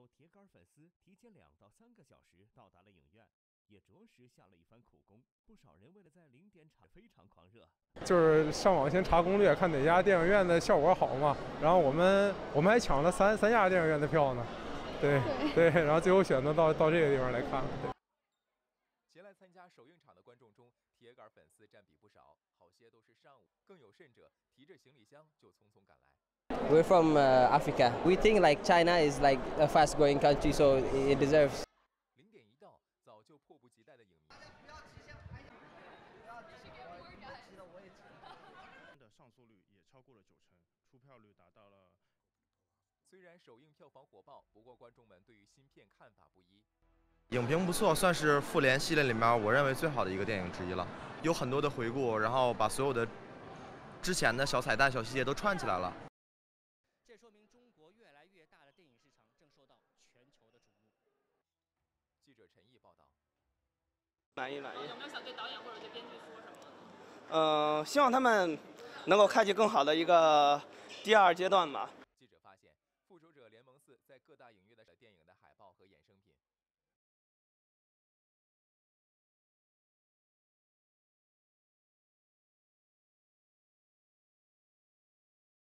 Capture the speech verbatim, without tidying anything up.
铁杆粉丝提前两到三个小时到达了影院，也着实下了一番苦功。不少人为了在零点场非常狂热， 就是上网先查攻略，看哪家电影院的效果好嘛。然后我们我们还抢了三三家电影院的票呢，对 对, 对，然后最后选择到到这个地方来看。对。 前来参加首映场的观众中，铁杆粉丝占比不少，好些都是上午，更有甚者提着行李箱就匆匆赶来。 We're from uh, Africa. We think like China is like a fast-growing country, so it deserves. 零点一到，早就迫不及待的影迷。 的上座率也超过了九成，出票率达到了。 虽然首映票房火爆，不过观众们对于新片看法不一。 影评不错，算是复联系列里面我认为最好的一个电影之一了。有很多的回顾，然后把所有的之前的小彩蛋、小细节都串起来了。 这说明中国越来越大的电影市场正受到全球的瞩目。 记者陈毅报道。 满意满意。 有没有想对导演或者对编剧说什么？ 呃，希望他们能够开启更好的一个第二阶段吧。 记者发现，《复仇者联盟四》在各大影院。